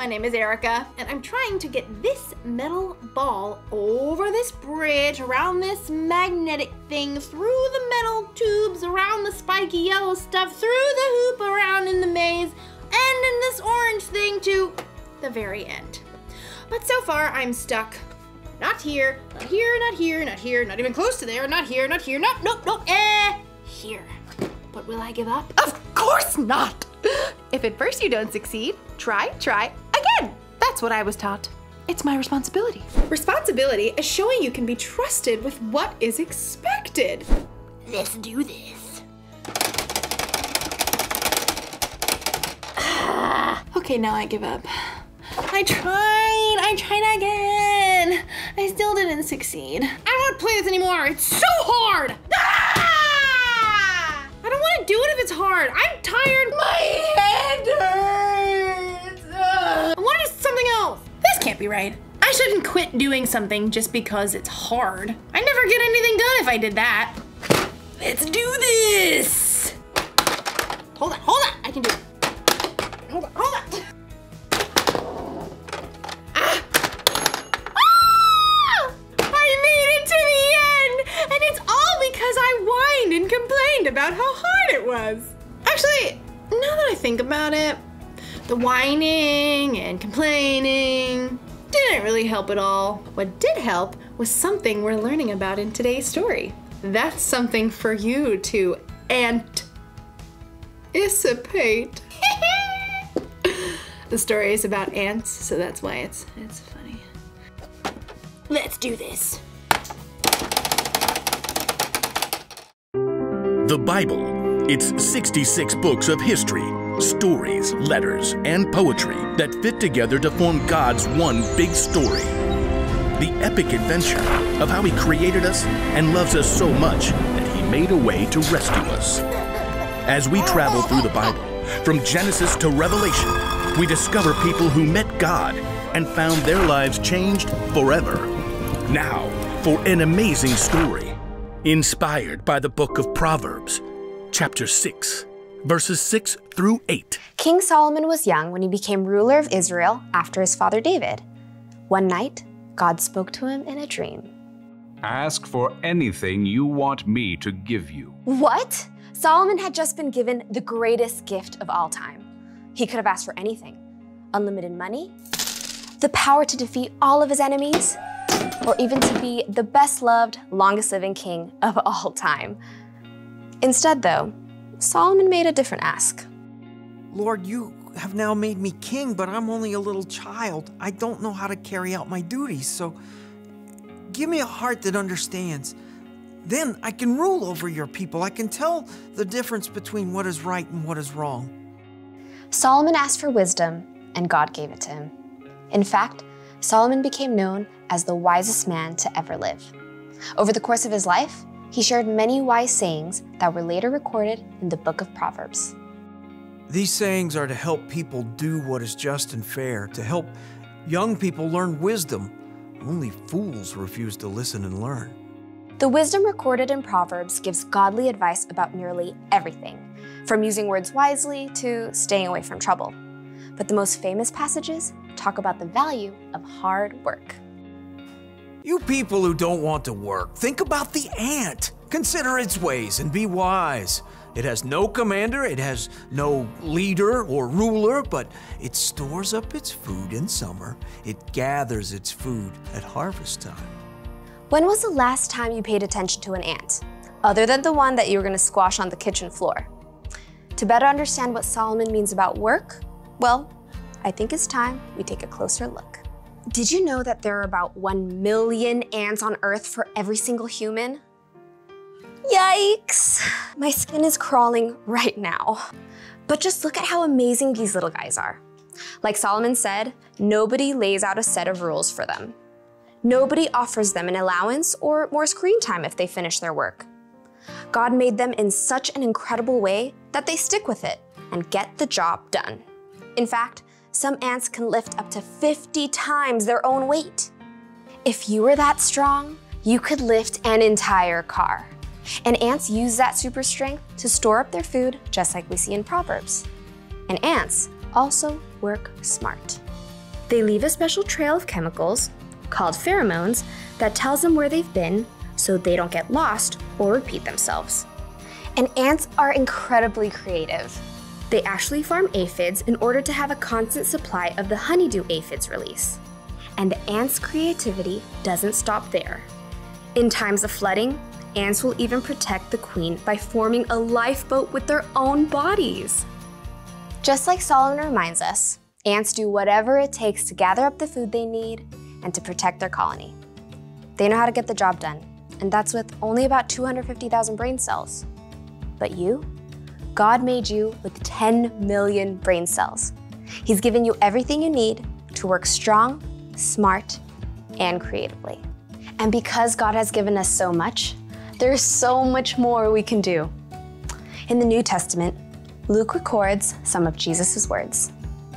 my name is Erica, and I'm trying to get this metal ball over this bridge, around this magnetic thing, through the metal tubes, around the spiky yellow stuff, through the hoop, around in the maze, and in this orange thing to the very end. But so far, I'm stuck. Not here, not here, not here, not here, not even close to there, not here, not here, nope, here. But will I give up? Of course not! If at first you don't succeed, try again. That's what I was taught. It's my responsibility. Responsibility is showing you can be trusted with what is expected. Let's do this. Okay, now I give up. I tried again. I still didn't succeed. I don't want to play this anymore. It's so hard. I don't want to do it if it's hard. I'm tired. My head hurts. I want to do something else. This can't be right. I shouldn't quit doing something just because it's hard. I'd never get anything done if I did that. Let's do this. Hold on. I can do it. Hold on. And complained about how hard it was. Actually, now that I think about it, the whining and complaining didn't really help at all. What did help was something we're learning about in today's story. That's something for you to anticipate. The story is about ants, so that's why it's funny. Let's do this. The Bible. It's 66 books of history, stories, letters, and poetry that fit together to form God's one big story. The epic adventure of how He created us and loves us so much that He made a way to rescue us. As we travel through the Bible, from Genesis to Revelation, we discover people who met God and found their lives changed forever. Now, for an amazing story. Inspired by the book of Proverbs, chapter 6, verses 6 through 8. King Solomon was young when he became ruler of Israel after his father David. One night, God spoke to him in a dream. Ask for anything you want me to give you. What? Solomon had just been given the greatest gift of all time. He could have asked for anything. Unlimited money, the power to defeat all of his enemies, or even to be the best-loved, longest-living king of all time. Instead, though, Solomon made a different ask. Lord, you have now made me king, but I'm only a little child. I don't know how to carry out my duties, so give me a heart that understands. Then I can rule over your people. I can tell the difference between what is right and what is wrong. Solomon asked for wisdom, and God gave it to him. In fact, Solomon became known as the wisest man to ever live. Over the course of his life, he shared many wise sayings that were later recorded in the book of Proverbs. These sayings are to help people do what is just and fair, to help young people learn wisdom. Only fools refuse to listen and learn. The wisdom recorded in Proverbs gives godly advice about nearly everything, from using words wisely to staying away from trouble. But the most famous passages talk about the value of hard work. You people who don't want to work, think about the ant. Consider its ways and be wise. It has no commander, it has no leader or ruler, but it stores up its food in summer. It gathers its food at harvest time. When was the last time you paid attention to an ant, other than the one that you were going to squash on the kitchen floor? To better understand what Solomon means about work, well, I think it's time we take a closer look. Did you know that there are about 1 million ants on Earth for every single human? Yikes! My skin is crawling right now. But just look at how amazing these little guys are. Like Solomon said, nobody lays out a set of rules for them. Nobody offers them an allowance or more screen time if they finish their work. God made them in such an incredible way that they stick with it and get the job done. In fact, some ants can lift up to 50 times their own weight. If you were that strong, you could lift an entire car. And ants use that super strength to store up their food, just like we see in Proverbs. And ants also work smart. They leave a special trail of chemicals, called pheromones, that tells them where they've been so they don't get lost or repeat themselves. And ants are incredibly creative. They actually farm aphids in order to have a constant supply of the honeydew aphids release. And the ants' creativity doesn't stop there. In times of flooding, ants will even protect the queen by forming a lifeboat with their own bodies. Just like Solomon reminds us, ants do whatever it takes to gather up the food they need and to protect their colony. They know how to get the job done, and that's with only about 250,000 brain cells. But you? God made you with 10 million brain cells. He's given you everything you need to work strong, smart, and creatively. And because God has given us so much, there's so much more we can do. In the New Testament, Luke records some of Jesus' words.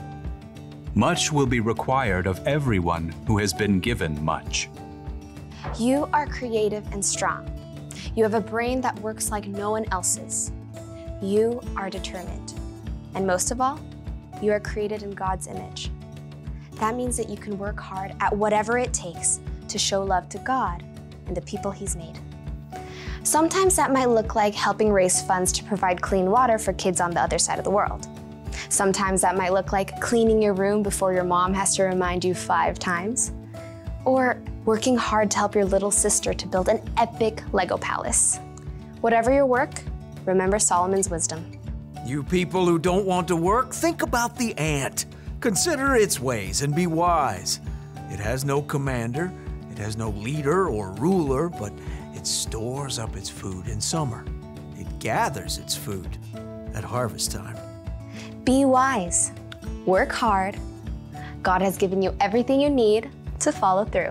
Much will be required of everyone who has been given much. You are creative and strong. You have a brain that works like no one else's. You are determined. And most of all, you are created in God's image. That means that you can work hard at whatever it takes to show love to God and the people He's made. Sometimes that might look like helping raise funds to provide clean water for kids on the other side of the world. Sometimes that might look like cleaning your room before your mom has to remind you 5 times. Or working hard to help your little sister to build an epic Lego palace. Whatever your work, remember Solomon's wisdom. You people who don't want to work, think about the ant. Consider its ways and be wise. It has no commander, it has no leader or ruler, but it stores up its food in summer. It gathers its food at harvest time. Be wise, work hard. God has given you everything you need to follow through.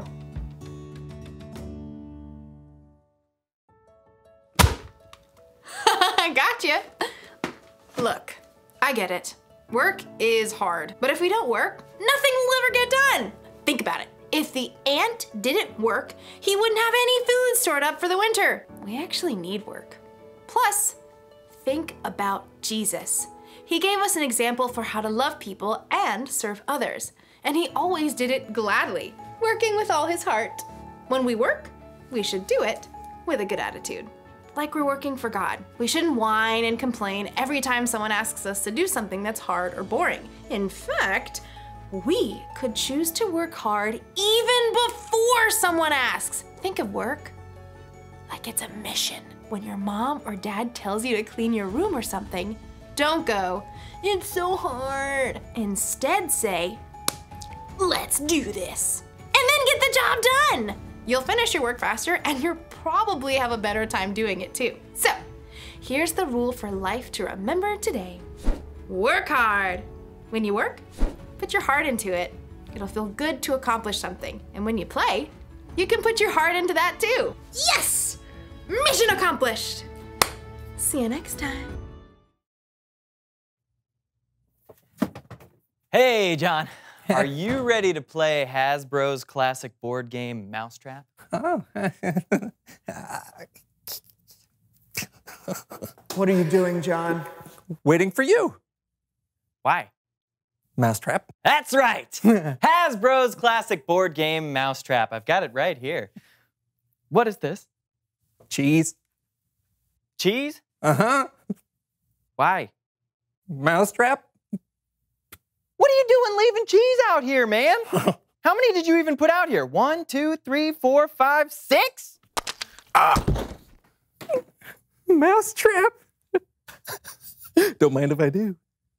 Gotcha. Look, I get it. Work is hard, but if we don't work, nothing will ever get done. Think about it. If the ant didn't work, he wouldn't have any food stored up for the winter. We actually need work. Plus, think about Jesus. He gave us an example for how to love people and serve others, and he always did it gladly, working with all his heart. When we work, we should do it with a good attitude. Like we're working for God. We shouldn't whine and complain every time someone asks us to do something that's hard or boring. In fact, we could choose to work hard even before someone asks. Think of work like it's a mission. When your mom or dad tells you to clean your room or something, don't go, "It's so hard." Instead say, "Let's do this." And then get the job done. You'll finish your work faster and you'll probably have a better time doing it too. So, here's the rule for life to remember today. Work hard. When you work, put your heart into it. It'll feel good to accomplish something. And when you play, you can put your heart into that too. Yes! Mission accomplished. See you next time. Hey, John. Are you ready to play Hasbro's classic board game Mousetrap? Oh. What are you doing, John? Waiting for you. Why? Mousetrap? That's right. Hasbro's classic board game Mousetrap. I've got it right here. What is this? Cheese. Cheese? Uh-huh. Why? Mousetrap? What are you doing leaving cheese out here, man? How many did you even put out here? 1, 2, 3, 4, 5, 6? Mousetrap? Don't mind if I do.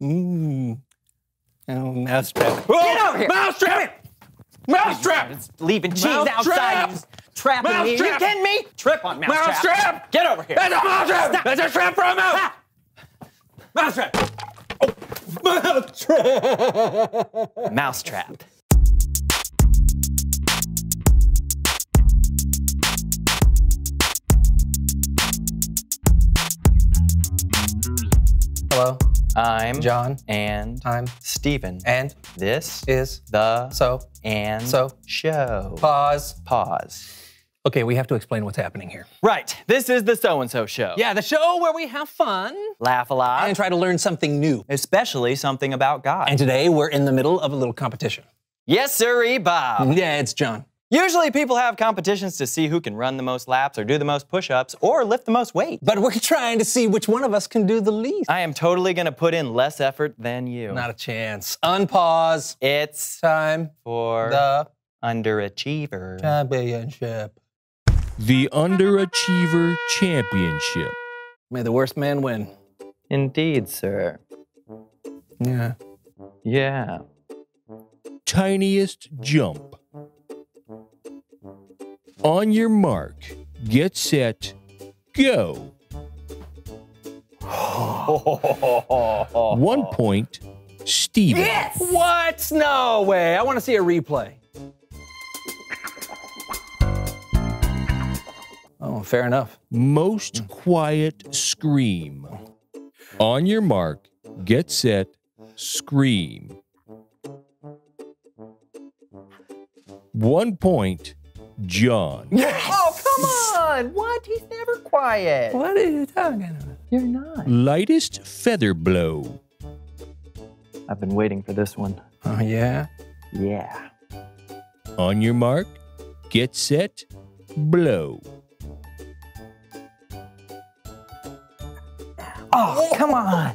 Oh, Mousetrap. Get over here! Mousetrap! Mousetrap! It's leaving cheese Mousetrap! outside. It's trapping me. Are you Mousetrap! kidding me? Trip on Mousetrap. Mousetrap! Get over here. That's a mousetrap! Stop. That's a trap for a mouse! Ah. Mousetrap! Oh. Mousetrap! Mousetrap. Hello, I'm John. And I'm Stephen. And This is the so and so show. pause. Pause. Okay, we have to explain what's happening here. Right. This is the So-and-So Show. Yeah, the show where we have fun Laugh a lot. and try to learn something new. Especially something about God. And today we're in the middle of a little competition. Yes, sirree, Bob. Yeah, it's John. Usually people have competitions to see who can run the most laps or do the most push-ups or lift the most weight. But we're trying to see which one of us can do the least. I am totally gonna put in less effort than you. Not a chance. Unpause. It's Time for the underachiever. championship. The Underachiever Championship. May the worst man win. Indeed, sir. Yeah. Yeah. Tiniest jump. On your mark, get set, go. 1 point, Steven. Yes! What? No way. I want to see a replay. Oh, fair enough. Most quiet scream. On your mark, get set, scream. 1 point, John. Oh, come on! What? He's never quiet. What are you talking about? You're not. Lightest feather blow. I've been waiting for this one. Oh, yeah? Yeah. On your mark, get set, blow. Oh, come on.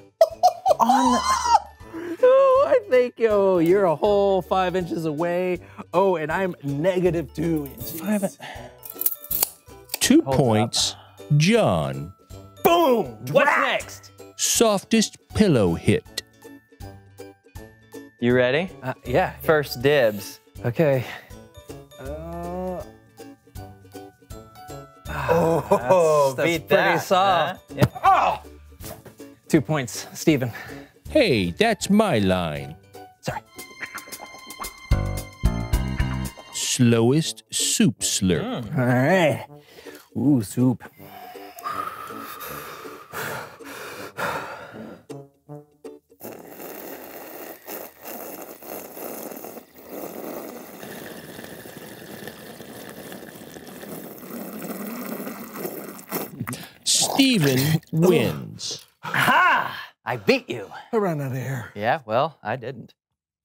Oh, I think, you're a whole 5 inches away. Oh, and I'm -2 inches. 2 points, John. Boom! What's next? Softest pillow hit. You ready? Yeah. First dibs. Okay. Oh, that's beat pretty that, soft. huh? Yeah. Oh! 2 points, Steven. Hey, that's my line. Sorry. Slowest soup slurp. All right. Ooh, soup. Steven wins. Ha! I beat you. I ran out of air. Yeah, well, I didn't.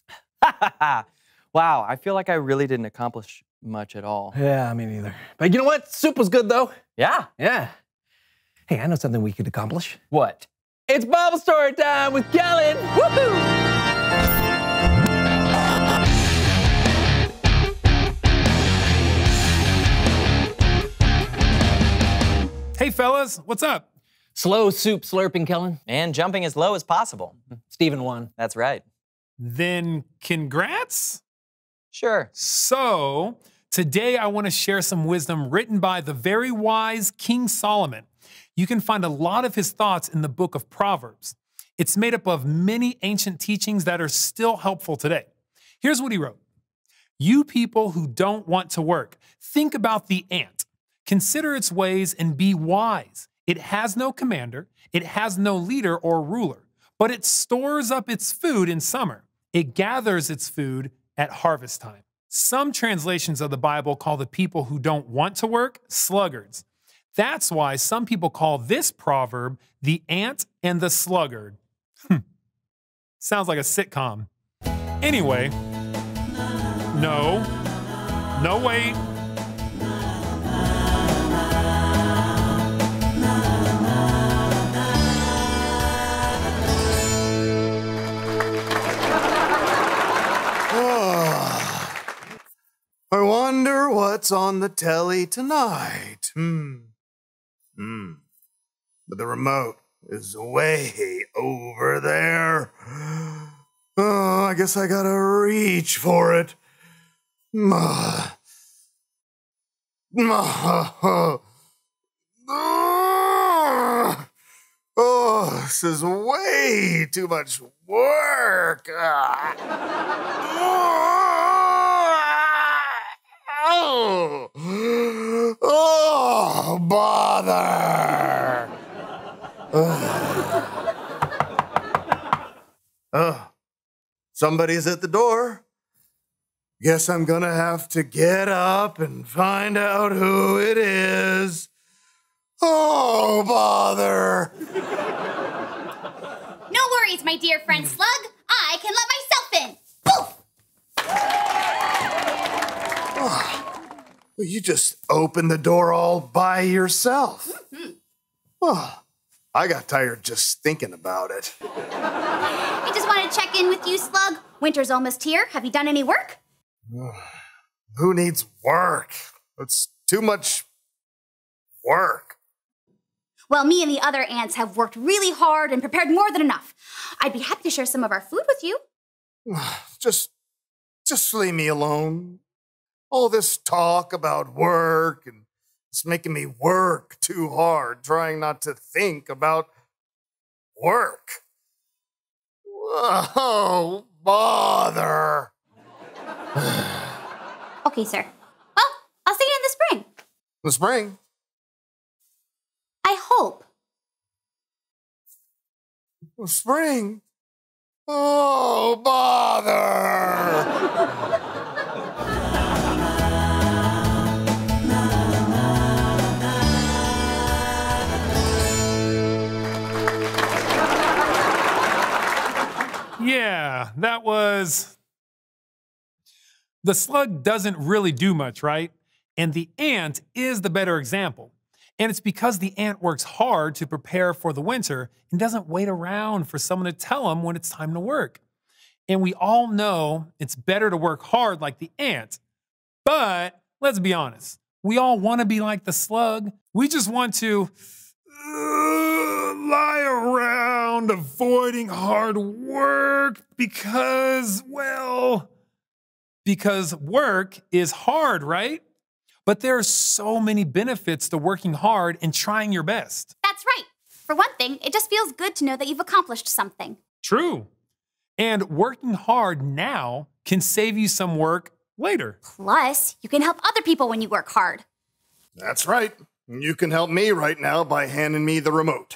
Wow, I feel like I really didn't accomplish much at all. Yeah, me neither. But you know what? Soup was good, though. Yeah? Yeah. Hey, I know something we could accomplish. What? It's Bible story time with Kellen. Woohoo! Hey fellas, what's up? Slow soup slurping, Kellen. And jumping as low as possible. Steven won. That's right. Then congrats. Sure. So, today I want to share some wisdom written by the very wise King Solomon. You can find a lot of his thoughts in the book of Proverbs. It's made up of many ancient teachings that are still helpful today. Here's what he wrote. You people who don't want to work, think about the ant. Consider its ways and be wise. It has no commander, it has no leader or ruler, but it stores up its food in summer. It gathers its food at harvest time. Some translations of the Bible call the people who don't want to work sluggards. That's why some people call this proverb the ant and the sluggard. Sounds like a sitcom. Anyway, no, wait. I wonder what's on the telly tonight. But the remote is way over there. Oh, I guess I gotta reach for it. Oh, this is way too much work. Oh, bother. Oh, somebody's at the door. Guess I'm gonna have to get up and find out who it is. Oh, bother. No worries, my dear friend Slug. I can let myself in. Poof! Well, you just opened the door all by yourself. Oh, I got tired just thinking about it. I just want to check in with you, Slug. Winter's almost here. Have you done any work? Who needs work? It's too much work. Well, me and the other ants have worked really hard and prepared more than enough. I'd be happy to share some of our food with you. Just leave me alone. All this talk about work, and it's making me work too hard, trying not to think about work. Oh, bother. Okay, sir. Well, I'll see you in the spring. The spring? I hope. The spring? Oh, bother. Yeah, that was... The slug doesn't really do much, right? And the ant is the better example. And it's because the ant works hard to prepare for the winter and doesn't wait around for someone to tell him when it's time to work. And we all know it's better to work hard like the ant. But let's be honest, we all want to be like the slug. We just want to lie around avoiding hard work because work is hard, right? But there are so many benefits to working hard and trying your best. That's right. For one thing, it just feels good to know that you've accomplished something. True. And working hard now can save you some work later. Plus, you can help other people when you work hard. That's right. You can help me right now by handing me the remote.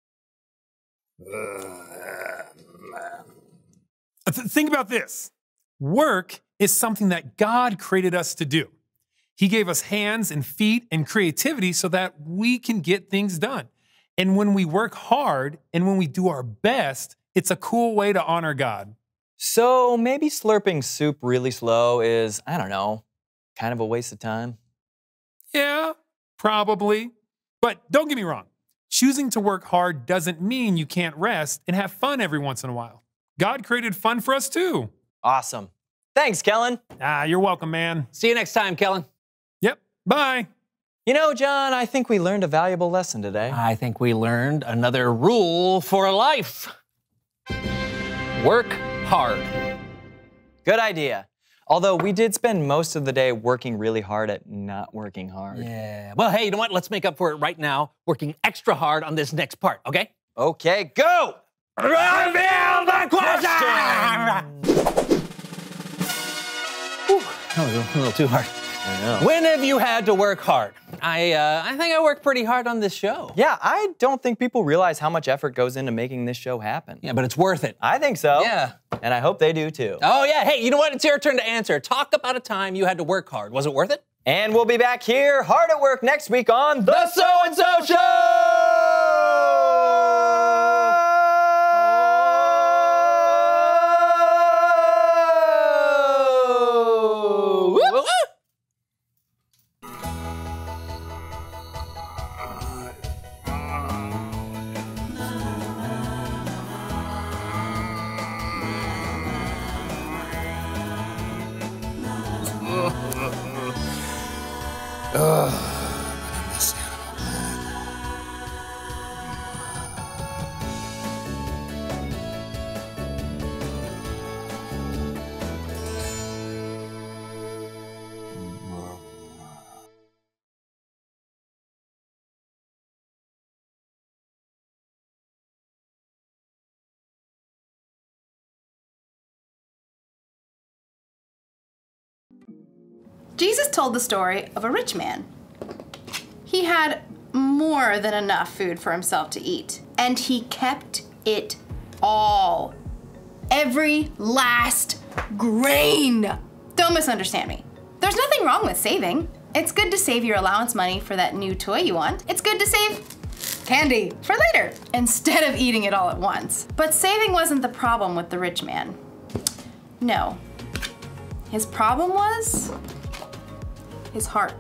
Think about this. Work is something that God created us to do. He gave us hands and feet and creativity so that we can get things done. And when we work hard and when we do our best, it's a cool way to honor God. So maybe slurping soup really slow is, I don't know, kind of a waste of time? Yeah, probably. But don't get me wrong. Choosing to work hard doesn't mean you can't rest and have fun every once in a while. God created fun for us too. Awesome. Thanks, Kellen. You're welcome, man. See you next time, Kellen. Yep, bye. You know, John, I think we learned a valuable lesson today. I think we learned another rule for life. Work hard. Good idea. Although we did spend most of the day working really hard at not working hard. Yeah. Well, hey, you know what? Let's make up for it right now, working extra hard on this next part, okay? Okay, go! Reveal the question! Whew, that was a little too hard. I know. When have you had to work hard? I think I worked pretty hard on this show. Yeah, I don't think people realize how much effort goes into making this show happen. Yeah, but it's worth it. I think so. Yeah. And I hope they do too. Oh, yeah. Hey, you know what? It's your turn to answer. Talk about a time you had to work hard. Was it worth it? And we'll be back here, hard at work, next week on The So-and-So Show! Jesus told the story of a rich man. He had more than enough food for himself to eat, and he kept it all. Every last grain. Don't misunderstand me. There's nothing wrong with saving. It's good to save your allowance money for that new toy you want. It's good to save candy for later instead of eating it all at once. But saving wasn't the problem with the rich man. No. His problem was his heart.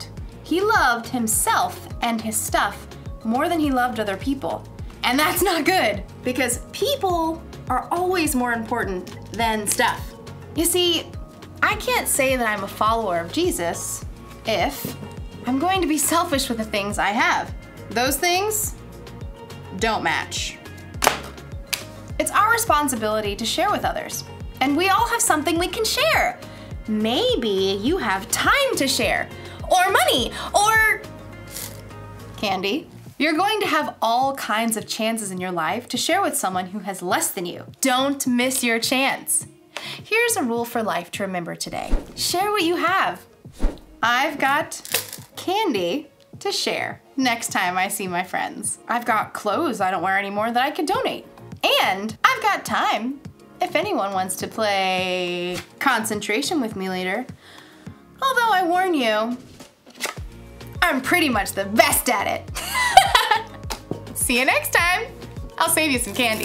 He loved himself and his stuff more than he loved other people. And that's not good, because people are always more important than stuff. You see, I can't say that I'm a follower of Jesus if I'm going to be selfish with the things I have. Those things don't match. It's our responsibility to share with others, and we all have something we can share. Maybe you have time to share, or money, or candy. You're going to have all kinds of chances in your life to share with someone who has less than you. Don't miss your chance. Here's a rule for life to remember today. Share what you have. I've got candy to share next time I see my friends. I've got clothes I don't wear anymore that I could donate. And I've got time if anyone wants to play concentration with me later. Although I warn you, I'm pretty much the best at it. See you next time. I'll save you some candy.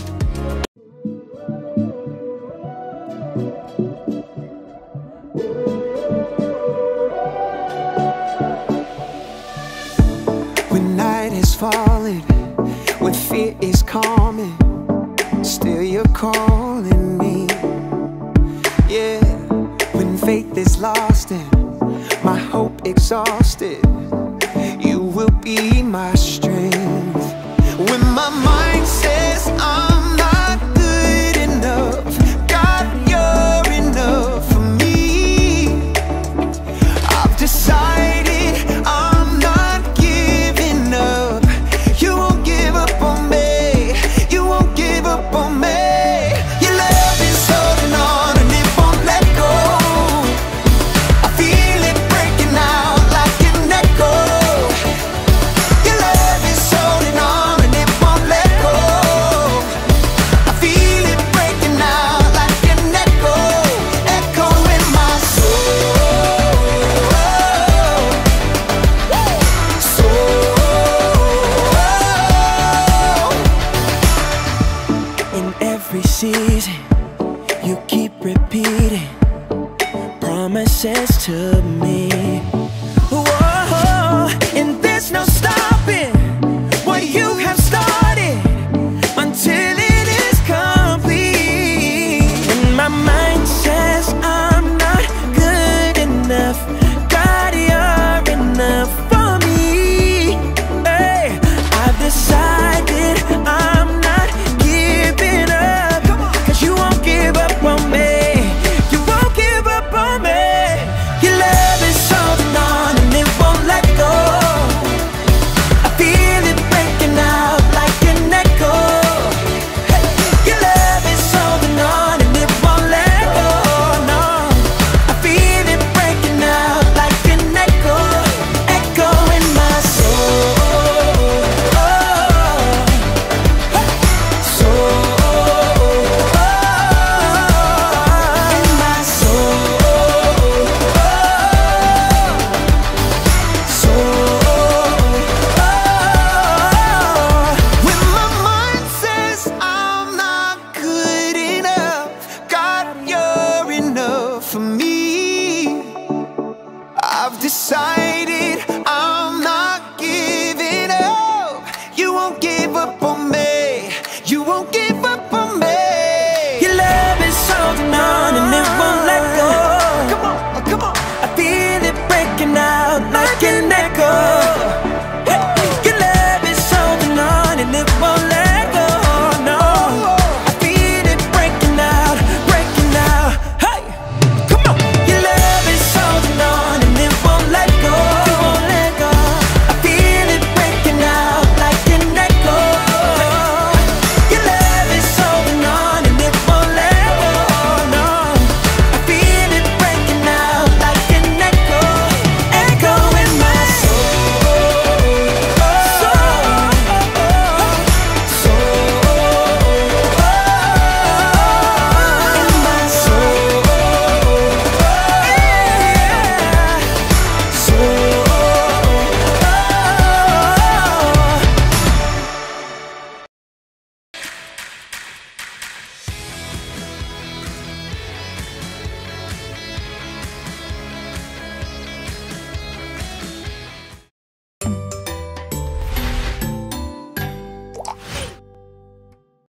When night is falling, when fear is calming, still you're calling me. Yeah, when faith is lost and my hope exhausted, you will be my strength. When my mind says I'm not good enough, God, you're enough for me. I've decided I'm not giving up. You won't give up on me. You won't give up on me. Your love is holding on and it won't let go. I feel it breaking out like an echo. Your love is holding on and it won't let go. I feel it breaking out like an echo, echo in my soul. In every season, you keep repeating promises to me. Whoa, and there's no stopping what you have started until it is complete. When my mind says I'm not good enough, God, you're enough for me. Hey, I've decided I'm not giving up, 'cause you won't give up on me. You won't give up on me. Your love is holding on and it won't let go. I feel it breaking out like an echo. Hey, your love is holding on and it won't let go. No, I feel it breaking out like an echo, echo in my soul. In my soul. When my mind says I'm not good enough, God, you're enough for me. I've decided